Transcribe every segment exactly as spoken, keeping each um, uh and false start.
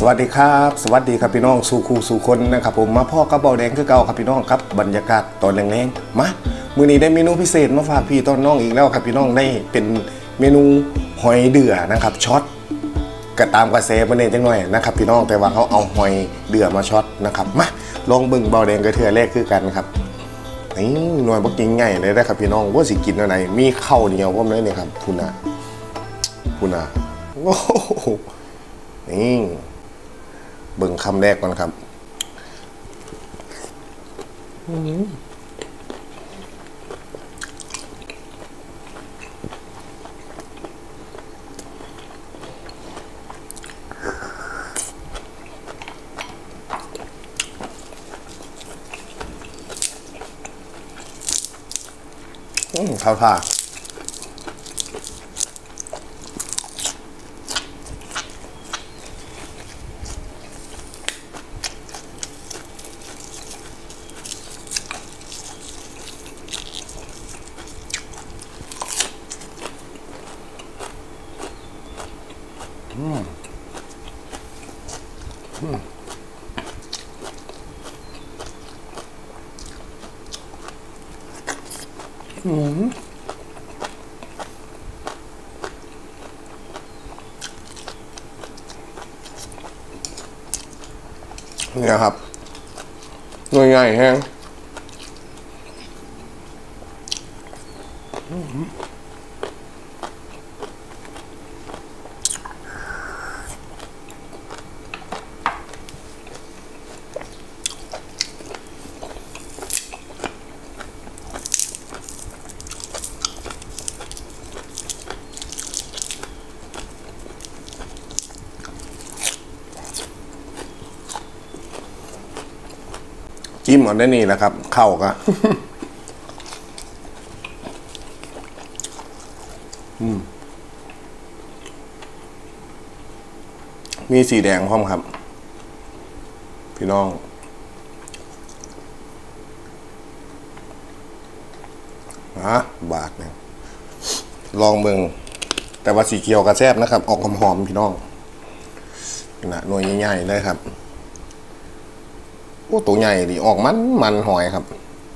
วัสดีครับสวัสดีครับพี่น้องสู่คู่สู่คนนะครับผมมาพ่อกระเบาแดงคือเก่าครับพี่น้องครับบรรยากาศตอนแรงๆมามื้อนี้ได้เมนูพิเศษมาฝากพี่ตอนน้องอีกแล้วครับพี่น้องได้เป็นเมนูหอยเดือนะครับช็อตกระตามกระแสประเด็นจังหน่อยนะครับพี่น้องแต่ว่าเขาเอาหอยเดือมาช็อตนะครับมาลองเบิ่งเบาแดงกระเทือแรกคือกันครับนี่หน่วยบักกินง่ายเลยนะครับพี่น้องว่าสิกินอะไรมีข้าวเหนียวพร้อมเลยเนี่ยครับคุณนะคุณนะโอ้โหนี่เบิ่งคำแรกก่อนครับข้าวท่าอืมอืมอืมเนี่ยครับหน่วยใหญ่แห้งจิ้มก่อนได้นี่แหละครับเข้ากันมีสีแดงพร้อมครับพี่น้องนะบาทเนี่ยลองเบิ่งแต่ว่าสีเขียวกระแซบนะครับออกหอมๆพี่น้องนะหน่วยใหญ่ๆเลยครับโอ้ตัวใหญ่ดิออกมันมันหอยครับ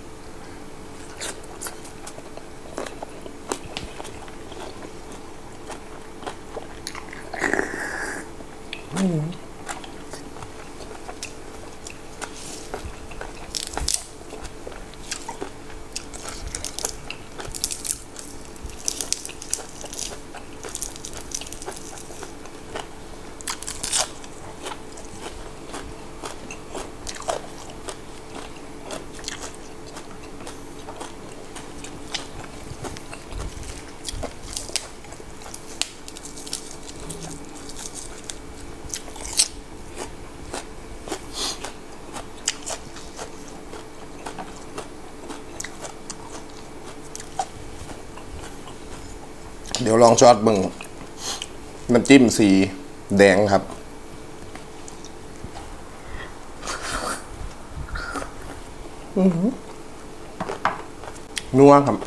เดี๋ยวลองช็อตเบิ่งน้ำจิ้มสีแดงครับนัวครับ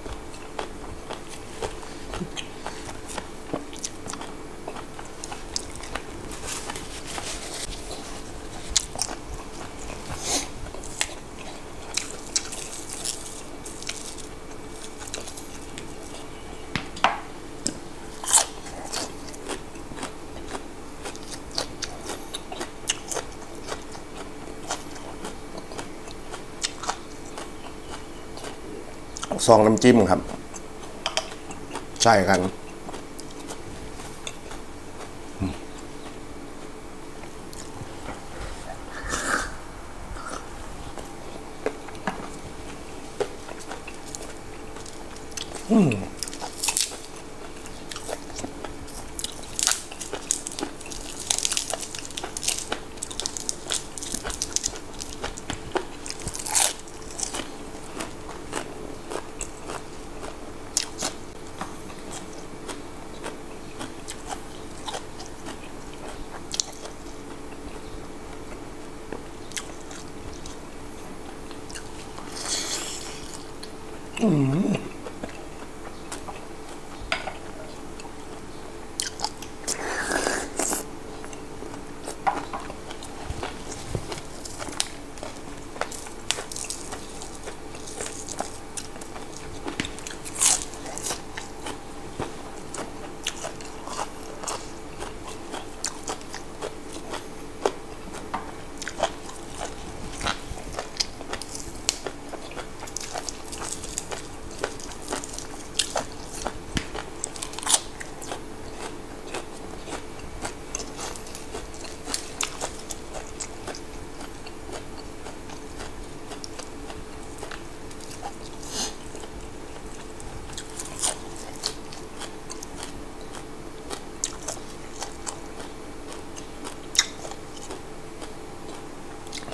ซองน้ำจิ้มครับใช่กันอืมอืม อ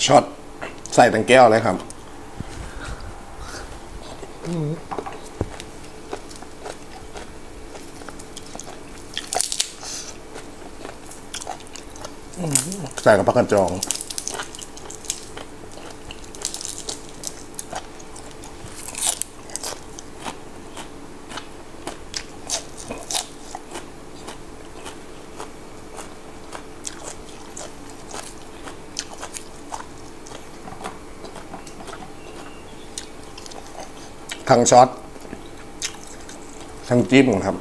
ช็อตใส่ตั้งแก้วเลยครับใส่กับผักกระจองทั้งช็อตทั้งจิ้มครับ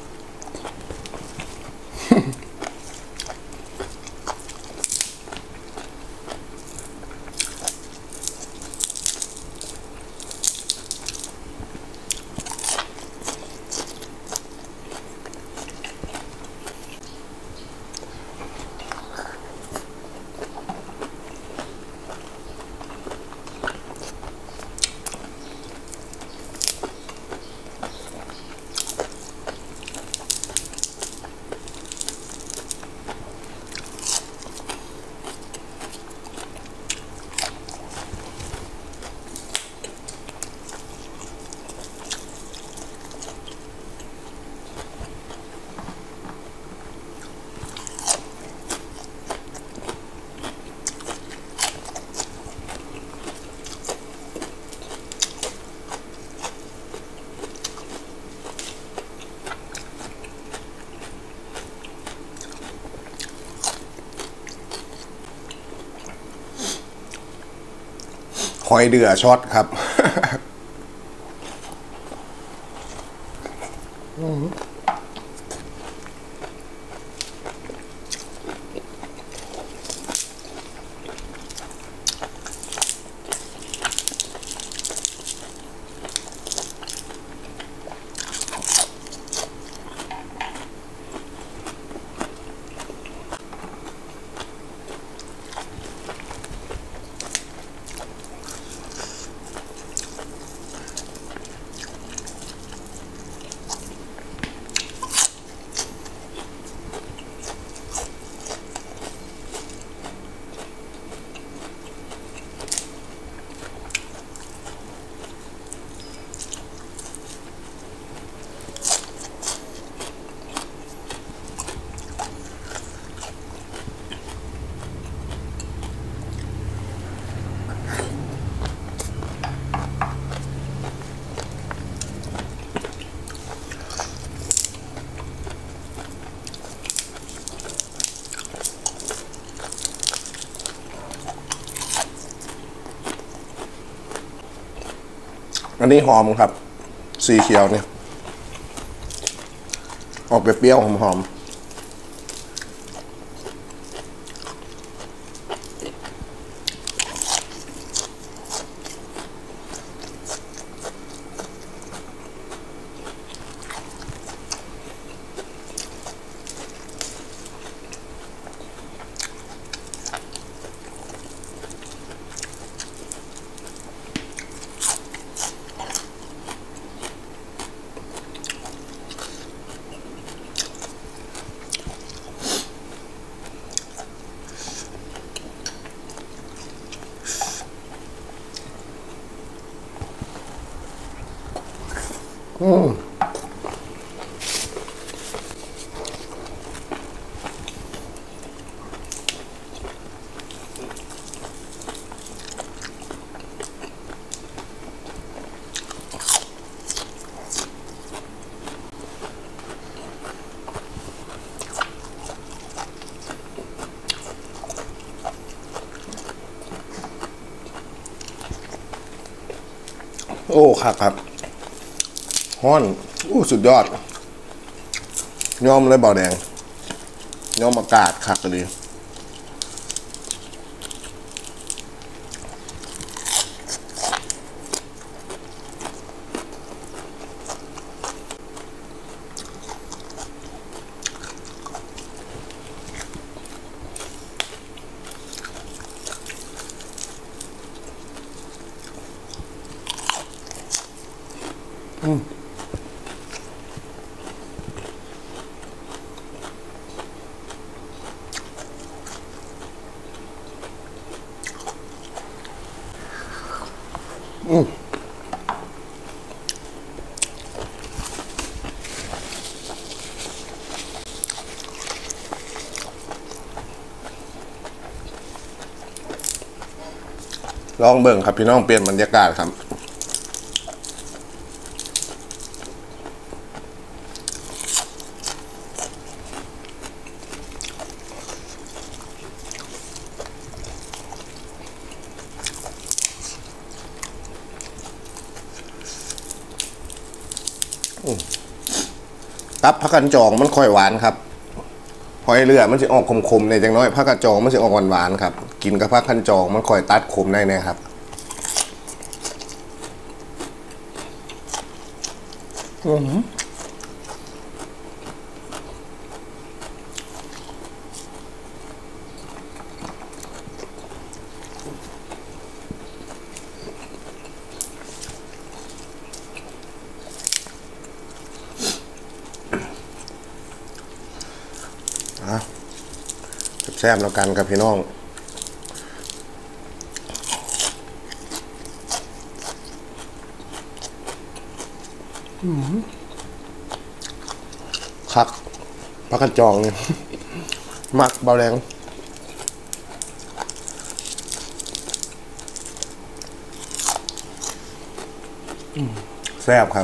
หอยเดือช็อตครับอันนี้หอมครับสีเขียวเนี่ยออกเปรี้ยวๆหอมอืมโอ้ครับครับฮ้อนอู้สุดยอดยอมเลยเบาแดงยอมอากาศคักเลยอืมอืมลองเบิ่งครับพี่น้องเปลี่ยนบรรยากาศครับตับผักกันจองมันค่อยหวานครับหอยเรือมันจะออกขมๆในจังน้อยผักกันจองมันจะออกหวานๆครับกินกับผักกันจองมันค่อยตัดขมได้นะครับอือแซ่บแล้วกันกับพี่น้องคักผักกระจองเนี่ยมักเบาแรงแซ่บครับ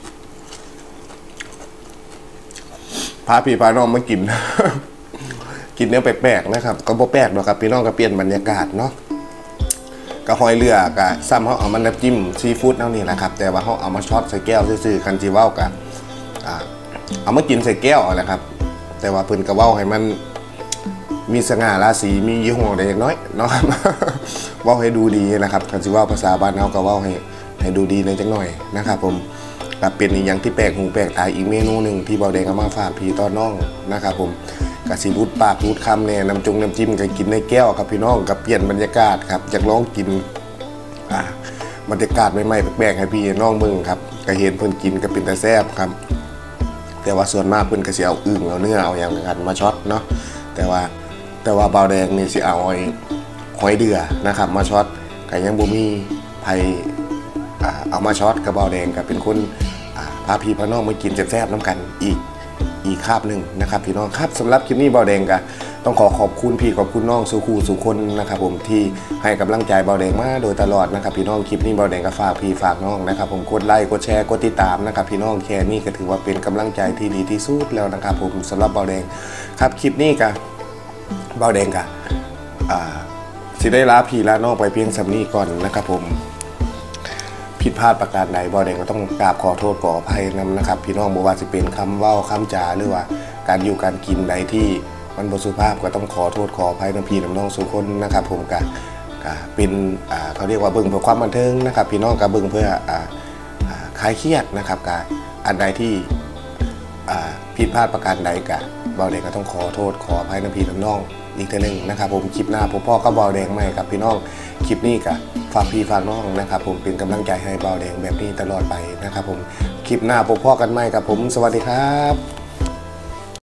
พาพี่พาน้องมากินกินเนื้อแปลกๆนะครับก็บ่แปลกหรอกครับพี่น้องก็เปลี่ยนบรรยากาศเนาะก็หอยเรือกะซ้ำเขาเอามันน้ำจิ้มซีฟู้ดเท่านี้แหละครับแต่ว่าเขาเอามาช็อตใส่แก้วซื่อๆคันจีว่าวกะเอามากินใส่แก้วอะไรครับแต่ว่าเพิ่นกะว่าวให้มันมีสง่าราศีมียี่ห้อใดอย่างน้อยเนาะว่าวให้ดูดีนะครับคันจีว่าวภาษาบ้านเขากะว่าวให้ให้ดูดีในจังหน่อยนะครับผมก็เป็นอีกอย่างที่แปลกหูแปลกตาอีกเมนูหนึ่งที่เบาแดงเอามาฝากพี่ต้อนน้องนะครับผมกะสีรูดปากรูดคำเนี่ยน้ำจงน้ำจิ้มก็กินในแก้วครับพี่น้องกับเปลี่ยนบรรยากาศครับอยากลองกินบรรยากาศใหม่ๆแปลกๆให้พี่น้องมึงครับก็เห็นเพิ่นกินก็เป็นแต่แซ่บครับแต่ว่าส่วนมากเพิ่นก็สิเอาอึ่งเอาเนื้อเอาอย่างกันมาช็อตเนาะแต่ว่าแต่ว่าเบาแดงนี่สิเอาหอยหอยเดือนะครับมาช็อตก็ยังบ่มีไผเอามาช็อตกับเบาแดงก็เป็นคนพาพี่พาน้องมากินแซ่บๆน้ำกันอีกอีกคาบหนึ่งนะครับพี่น้องครับสำหรับคลิปนี้เบาแดงก็ต้องขอขอบคุณพี่ขอบคุณน้องสู่คู่สู่คนนะครับผมที่ให้กำลังใจเบาแดงมาโดยตลอดนะครับพี่น้องคลิปนี้เบาแดงก็ฝากพี่ฝากน้องนะครับผมกดไลค์กดแชร์กดติดตามนะครับพี่น้องแค่นี้ก็ถือว่าเป็นกำลังใจที่ดีที่สุดแล้วนะครับผมสำหรับเบาแดงครับคลิปนี้ก็เบาแดงก็สิได้ลาพี่ลาน้องไปเพียงสำนี้ก่อนนะครับผมผิดพลาดประการใดบ่แดงก็ต้องกราบขอโทษขออภัยนำนะครับพี่น้องบ่ว่าจะเป็นคำเว้าคำจาหรือว่าการอยู่การกินใดที่มันบ่สุภาพก็ต้องขอโทษขออภัยน้ำพี่น้ำน้องสุคนนะครับผมก็เป็นเขาเรียกว่าเบิ่งเพื่อความบันเทิงนะครับพี่น้องก็เบิ่งเพื่อคลายเครียดนะครับก็อันใดที่ผิดพลาดประการใดก็บ่แดงก็ต้องขอโทษขออภัยน้ำพี่น้ำน้องอีกทีหนึ่งนะครับผมคลิปหน้าพ่อพ่อก็บ่แดงใหม่กับพี่น้องคลิปนี้ก็ฝากพี่ฝากน้องนะครับผมเป็นกำลังใจให้เบาแดงแบบนี้ตลอดไปนะครับผมคลิปหน้าพบพ่อกันใหม่กับผมสวัสดีครับ